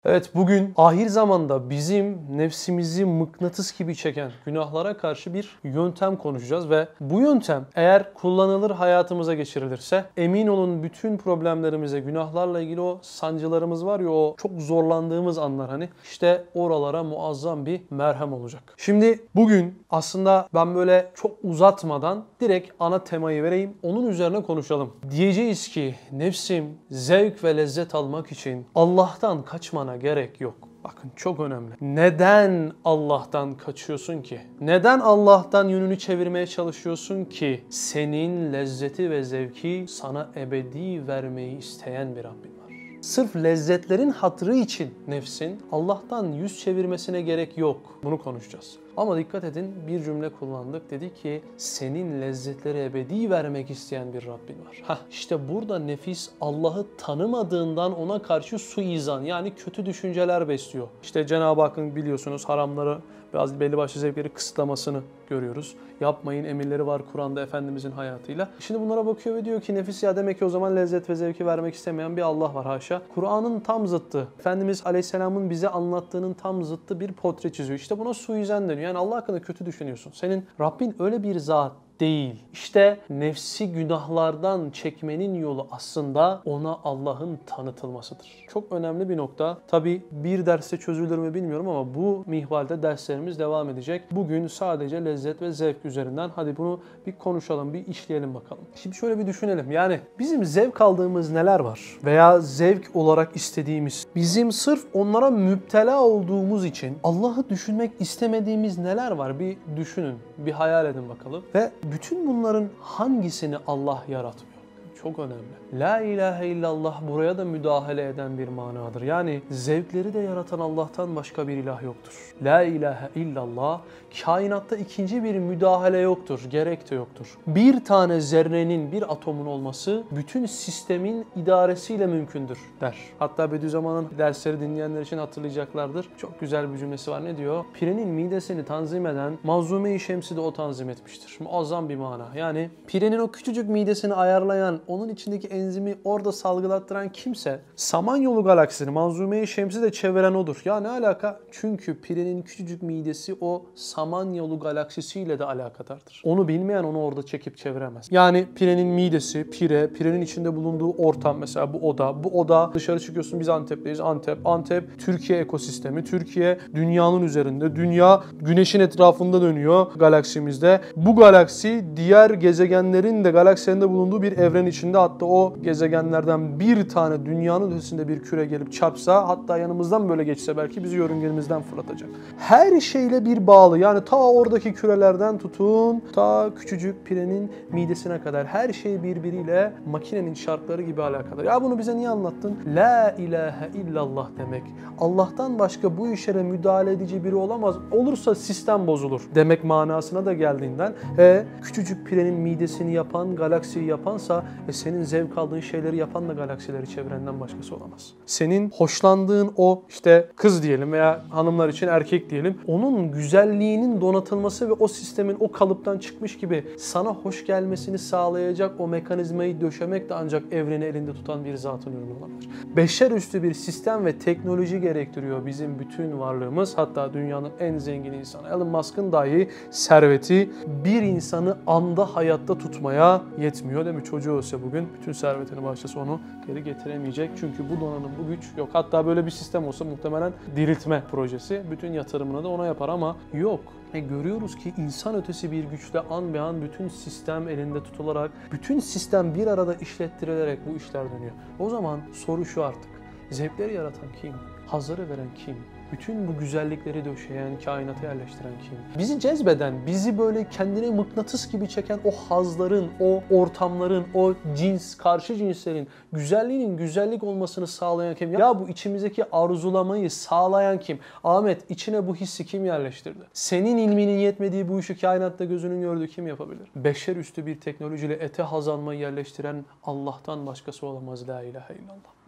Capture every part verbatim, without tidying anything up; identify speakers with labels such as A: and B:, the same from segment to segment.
A: Evet, bugün ahir zamanda bizim nefsimizi mıknatıs gibi çeken günahlara karşı bir yöntem konuşacağız ve bu yöntem eğer kullanılır, hayatımıza geçirilirse emin olun bütün problemlerimize, günahlarla ilgili o sancılarımız var ya, o çok zorlandığımız anlar, hani işte oralara muazzam bir merhem olacak. Şimdi bugün aslında ben böyle çok uzatmadan direkt ana temayı vereyim, onun üzerine konuşalım. Diyeceğiz ki nefsim zevk ve lezzet almak için Allah'tan kaçmana gerek yok. Bakın çok önemli. Neden Allah'tan kaçıyorsun ki? Neden Allah'tan yönünü çevirmeye çalışıyorsun ki? Senin lezzeti ve zevki sana ebedi vermeyi isteyen bir Rabbin var. Sırf lezzetlerin hatırı için nefsin Allah'tan yüz çevirmesine gerek yok. Bunu konuşacağız. Ama dikkat edin, bir cümle kullandık. Dedi ki senin lezzetleri ebedi vermek isteyen bir Rabbin var. Hah, işte burada nefis Allah'ı tanımadığından ona karşı suizan, yani kötü düşünceler besliyor. İşte Cenab-ı Hakk'ın biliyorsunuz haramları, biraz belli başlı zevkleri kısıtlamasını görüyoruz. Yapmayın emirleri var Kur'an'da Efendimizin hayatıyla. Şimdi bunlara bakıyor ve diyor ki nefis, ya demek ki o zaman lezzet ve zevki vermek istemeyen bir Allah var, haşa. Kur'an'ın tam zıttı, Efendimiz Aleyhisselam'ın bize anlattığının tam zıttı bir portre çiziyor. İşte buna suizan deniyor. Yani Allah hakkında kötü düşünüyorsun. Senin Rabbin öyle bir zat değil. İşte nefsi günahlardan çekmenin yolu aslında ona Allah'ın tanıtılmasıdır. Çok önemli bir nokta. Tabii bir derste çözülür mü bilmiyorum ama bu minvalde derslerimiz devam edecek. Bugün sadece lezzet ve zevk üzerinden hadi bunu bir konuşalım, bir işleyelim bakalım. Şimdi şöyle bir düşünelim. Yani bizim zevk aldığımız neler var? Veya zevk olarak istediğimiz, bizim sırf onlara müptela olduğumuz için Allah'ı düşünmek istemediğimiz neler var? Bir düşünün, bir hayal edin bakalım. Ve bütün bunların hangisini Allah yaratmıyor? Çok önemli. La ilahe illallah buraya da müdahale eden bir manadır. Yani zevkleri de yaratan Allah'tan başka bir ilah yoktur. La ilahe illallah, kainatta ikinci bir müdahale yoktur, gerek de yoktur. Bir tane zerrenin, bir atomun olması bütün sistemin idaresiyle mümkündür der. Hatta Bediüzzaman'ın dersleri dinleyenler için hatırlayacaklardır. Çok güzel bir cümlesi var. Ne diyor? Pirenin midesini tanzim eden Manzume-i Şems'i de o tanzim etmiştir. Muazzam bir mana. Yani pirenin o küçücük midesini ayarlayan, onun içindeki enzimi orada salgılattıran kimse, Samanyolu galaksisini, Manzume-i Şems'i de çeviren odur. Ya ne alaka? Çünkü pirenin küçücük midesi o Samanyolu galaksisiyle de alakadardır. Onu bilmeyen onu orada çekip çeviremez. Yani pirenin midesi, pire, pirenin içinde bulunduğu ortam, mesela bu oda, bu oda, dışarı çıkıyorsun, biz Antep'teyiz, Antep, Antep, Türkiye ekosistemi, Türkiye dünyanın üzerinde, dünya güneşin etrafında dönüyor galaksimizde. Bu galaksi diğer gezegenlerin de galaksilerinde bulunduğu bir evren içinde, hatta o gezegenlerden bir tane dünyanın ötesinde bir küre gelip çarpsa, hatta yanımızdan böyle geçse belki bizi yörüngemizden fırlatacak. Her şeyle bir bağlı, yani ta oradaki kürelerden tutun ta küçücük pirenin midesine kadar her şey birbiriyle makinenin şartları gibi alakadar. Ya bunu bize niye anlattın? La ilahe illallah demek, Allah'tan başka bu işlere müdahale edici biri olamaz, olursa sistem bozulur demek manasına da geldiğinden e, küçücük pirenin midesini yapan, galaksiyi yapansa e, senin zevk aldığın şeyleri yapan da galaksileri çevrenden başkası olamaz. Senin hoşlandığın o işte kız diyelim veya hanımlar için erkek diyelim, onun güzelliğinin donatılması ve o sistemin o kalıptan çıkmış gibi sana hoş gelmesini sağlayacak o mekanizmayı döşemek de ancak evreni elinde tutan bir zatın ürünü olabilir. Beşer üstü bir sistem ve teknoloji gerektiriyor bizim bütün varlığımız. Hatta dünyanın en zengin insanı Elon Musk'ın dahi serveti bir insanı anda hayatta tutmaya yetmiyor, değil mi? Çocuğu olsa bugün bütün servetini bağışlasa onu geri getiremeyecek. Çünkü bu donanım, bu güç yok. Hatta böyle bir sistem olsa muhtemelen diriltme projesi bütün yatırımını da ona yapar ama yok. E görüyoruz ki insan ötesi bir güçle an be an bütün sistem elinde tutularak, bütün sistem bir arada işlettirilerek bu işler dönüyor. O zaman soru şu artık. Zevkleri yaratan kim? Hazları veren kim? Bütün bu güzellikleri döşeyen, kainata yerleştiren kim? Bizi cezbeden, bizi böyle kendine mıknatıs gibi çeken o hazların, o ortamların, o cins, karşı cinslerin güzelliğinin güzellik olmasını sağlayan kim? Ya bu içimizdeki arzulamayı sağlayan kim? Ahmet, içine bu hissi kim yerleştirdi? Senin ilminin yetmediği bu işi kainatta gözünün gördüğü kim yapabilir? Beşer üstü bir teknolojiyle ete haz almayı yerleştiren Allah'tan başkası olamaz. La ilahe illallah.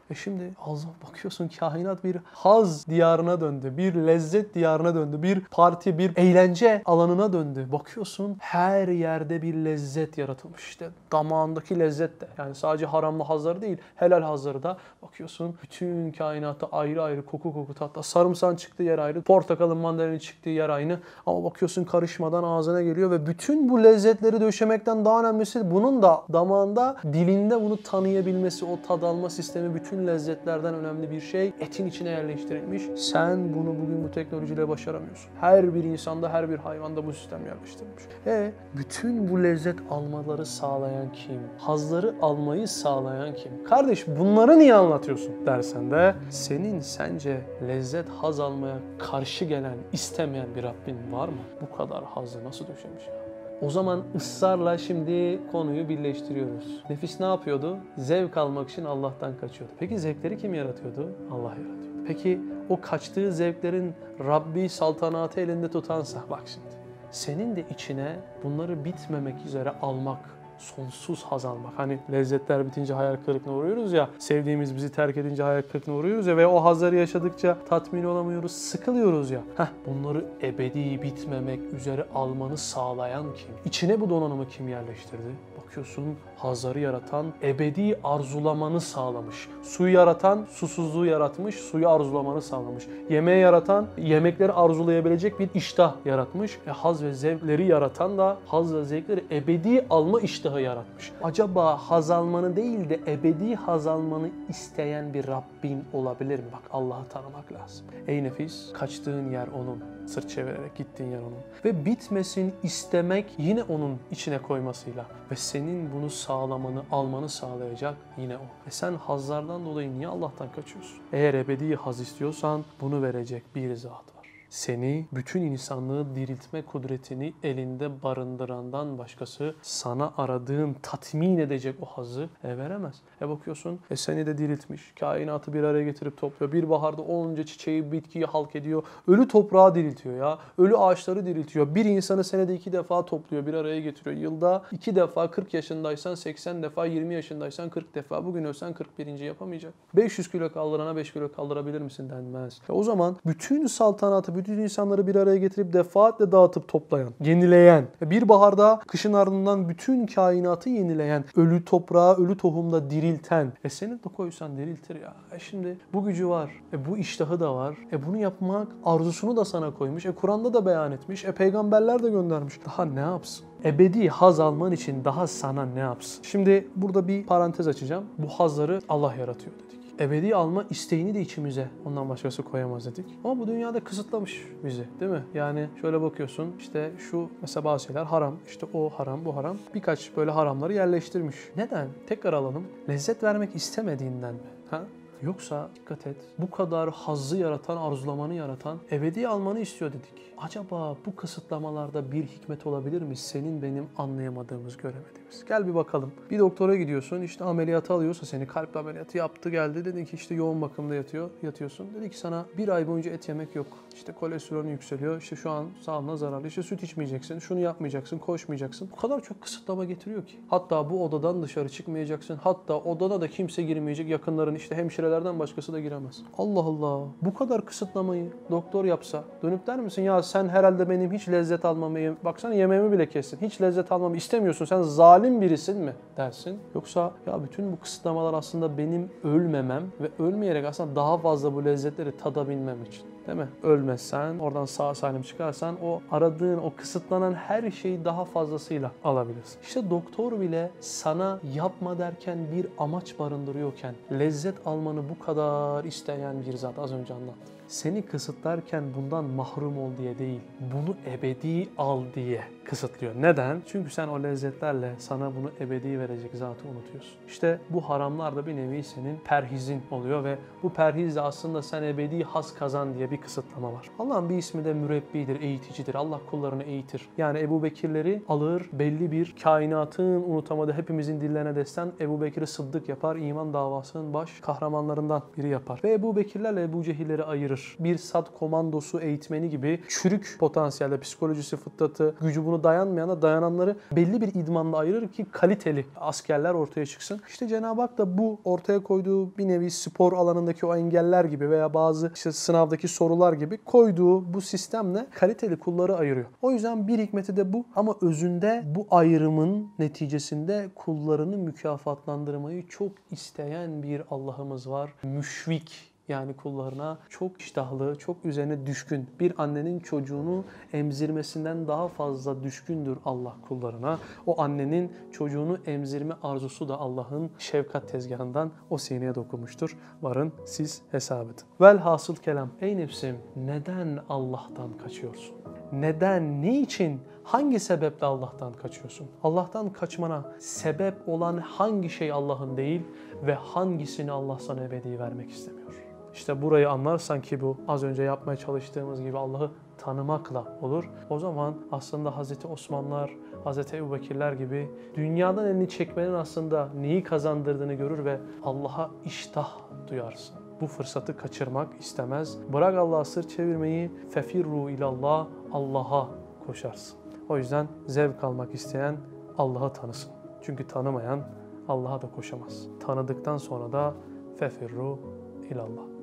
A: E şimdi Allah bakıyorsun kainat bir haz diyarına döndü. Bir lezzet diyarına döndü. Bir parti, bir eğlence alanına döndü. Bakıyorsun her yerde bir lezzet yaratılmış. İşte damağındaki lezzet de. Yani sadece haramlı hazları değil, helal hazları da bakıyorsun bütün kainatta ayrı ayrı koku koku tatlı. Sarımsağın çıktığı yer ayrı, portakalın mandalinin çıktığı yer aynı. Ama bakıyorsun karışmadan ağzına geliyor ve bütün bu lezzetleri döşemekten daha önemlisi bunun da damağında, dilinde bunu tanıyabilmesi, o tad alma sistemi bütün lezzetlerden önemli bir şey. Etin içine yerleştirilmiş. Sen bunu bugün bu teknolojiyle başaramıyorsun. Her bir insanda, her bir hayvanda bu sistem yerleştirilmiş. E bütün bu lezzet almaları sağlayan kim? Hazları almayı sağlayan kim? Kardeş bunları niye anlatıyorsun dersen de senin sence lezzet, haz almaya karşı gelen, istemeyen bir Rabbin var mı? Bu kadar hazzı nasıl döşemiş ya? O zaman ısrarla şimdi konuyu birleştiriyoruz. Nefis ne yapıyordu? Zevk almak için Allah'tan kaçıyordu. Peki zevkleri kim yaratıyordu? Allah yaratıyordu. Peki o kaçtığı zevklerin Rabbi saltanatı elinde tutansa bak şimdi. Senin de içine bunları bitmemek üzere almak, sonsuz haz almak. Hani lezzetler bitince hayal kırıklığına uğruyoruz ya, sevdiğimiz bizi terk edince hayal kırıklığına uğruyoruz ya ve o hazları yaşadıkça tatmin olamıyoruz, sıkılıyoruz ya. Heh, bunları ebedi bitmemek üzere almanı sağlayan kim? İçine bu donanımı kim yerleştirdi? Bakıyorsun hazları yaratan, ebedi arzulamanı sağlamış. Suyu yaratan, susuzluğu yaratmış, suyu arzulamanı sağlamış. Yemeği yaratan, yemekleri arzulayabilecek bir iştah yaratmış. E, haz ve zevkleri yaratan da haz ve zevkleri ebedi alma iştahı yaratmış. Acaba haz almanı değil de ebedi haz almanı isteyen bir Rabbin olabilir mi? Bak Allah'ı tanımak lazım. Ey nefis, kaçtığın yer onun. Sırt çevirerek gittiğin yer onun. Ve bitmesin istemek yine onun içine koymasıyla. Ve senin bunu sağlamanı, almanı sağlayacak yine o. Ve sen hazlardan dolayı niye Allah'tan kaçıyorsun? Eğer ebedi haz istiyorsan bunu verecek bir zat var. Seni, bütün insanlığı diriltme kudretini elinde barındırandan başkası sana aradığın, tatmin edecek o hazzı e, veremez. E bakıyorsun, e seni de diriltmiş, kainatı bir araya getirip topluyor. Bir baharda onca çiçeği, bitkiyi halk ediyor. Ölü toprağı diriltiyor ya, ölü ağaçları diriltiyor. Bir insanı senede iki defa topluyor, bir araya getiriyor. Yılda iki defa kırk yaşındaysan seksen defa, yirmi yaşındaysan kırk defa. Bugün ölsen kırk birinci yapamayacak. beş yüz kilo kaldırana beş kilo kaldırabilir misin denmez. E o zaman bütün saltanatı, bütün insanları bir araya getirip defaatle dağıtıp toplayan, yenileyen, bir baharda kışın ardından bütün kainatı yenileyen, ölü toprağı, ölü tohumda dirilten, e seni de koysan diriltir ya. E şimdi bu gücü var, e bu iştahı da var, e bunu yapmak arzusunu da sana koymuş, e Kur'an'da da beyan etmiş, e peygamberler de göndermiş. Daha ne yapsın? Ebedi haz alman için daha sana ne yapsın? Şimdi burada bir parantez açacağım. Bu hazları Allah yaratıyor dedik. Ebedi alma isteğini de içimize ondan başkası koyamaz dedik. Ama bu dünyada kısıtlamış bizi, değil mi? Yani şöyle bakıyorsun, işte şu mesela bazı şeyler haram, işte o haram, bu haram. Birkaç böyle haramları yerleştirmiş. Neden? Tekrar alalım. Lezzet vermek istemediğinden mi? Ha? Yoksa dikkat et, bu kadar hazzı yaratan, arzulamanı yaratan, ebedi almanı istiyor dedik. Acaba bu kısıtlamalarda bir hikmet olabilir mi? Senin benim anlayamadığımız, göremediğimiz. Gel bir bakalım. Bir doktora gidiyorsun, işte ameliyatı alıyorsa seni, kalp ameliyatı yaptı geldi. Dedi ki işte yoğun bakımda yatıyor, yatıyorsun. Dedi ki sana bir ay boyunca et yemek yok. İşte kolesterolün yükseliyor, işte şu an sağlığına zararlı, işte süt içmeyeceksin, şunu yapmayacaksın, koşmayacaksın. Bu kadar çok kısıtlama getiriyor ki. Hatta bu odadan dışarı çıkmayacaksın. Hatta odana da kimse girmeyecek, yakınların işte hemşirelerden başkası da giremez. Allah Allah. Bu kadar kısıtlamayı doktor yapsa dönüp der misin ya sen herhalde benim hiç lezzet almamı, baksana yemeğimi bile kestin. Hiç lezzet almamı istemiyorsun. Sen zalim birisin mi dersin? Yoksa ya bütün bu kısıtlamalar aslında benim ölmemem ve ölmeyerek aslında daha fazla bu lezzetleri tadabilmem için. Değil mi? Ölmezsen, oradan sağ salim çıkarsan o aradığın, o kısıtlanan her şeyi daha fazlasıyla alabilirsin. İşte doktor bile sana yapma derken bir amaç barındırıyorken lezzet almanı bu kadar isteyen bir zat, az önce anlattım. Seni kısıtlarken bundan mahrum ol diye değil, bunu ebedi al diye kısıtlıyor. Neden? Çünkü sen o lezzetlerle sana bunu ebedi verecek zatı unutuyorsun. İşte bu haramlar da bir nevi senin perhizin oluyor ve bu perhizle aslında sen ebedi haz kazan diye bir kısıtlama var. Allah'ın bir ismi de mürebbidir, eğiticidir. Allah kullarını eğitir. Yani Ebu Bekirleri alır, belli bir kainatın unutamadığı, hepimizin dillerine destan Ebu Bekir'i Sıddık yapar, iman davasının baş kahramanlarından biri yapar. Ve Ebu Bekirlerle Ebu Cehilleri ayırır. ayırır. Bir SAT komandosu eğitmeni gibi çürük potansiyelde psikolojisi, fıtratı, gücü bunu dayanmayana dayananları belli bir idmanla ayırır ki kaliteli askerler ortaya çıksın. İşte Cenab-ı Hak da bu ortaya koyduğu bir nevi spor alanındaki o engeller gibi veya bazı işte sınavdaki sorular gibi koyduğu bu sistemle kaliteli kulları ayırıyor. O yüzden bir hikmeti de bu ama özünde bu ayrımın neticesinde kullarını mükafatlandırmayı çok isteyen bir Allah'ımız var. Müşfik, yani kullarına çok iştahlı, çok üzerine düşkün. Bir annenin çocuğunu emzirmesinden daha fazla düşkündür Allah kullarına. O annenin çocuğunu emzirme arzusu da Allah'ın şefkat tezgahından o sineye dokunmuştur. Varın siz hesap edin. Velhasıl kelam, ey nefsim, neden Allah'tan kaçıyorsun? Neden, ne için, hangi sebeple Allah'tan kaçıyorsun? Allah'tan kaçmana sebep olan hangi şey Allah'ın değil ve hangisini Allah sana ebedi vermek istemiyor? İşte burayı anlarsan ki bu az önce yapmaya çalıştığımız gibi Allah'ı tanımakla olur. O zaman aslında Hazreti Osmanlar, Hazreti Ebubekirler gibi dünyadan elini çekmenin aslında neyi kazandırdığını görür ve Allah'a iştah duyarsın. Bu fırsatı kaçırmak istemez. Bırak Allah'a sırt çevirmeyi, fefirru ilallah, Allah'a koşarsın. O yüzden zevk almak isteyen Allah'ı tanısın. Çünkü tanımayan Allah'a da koşamaz. Tanıdıktan sonra da fefirru ilallah.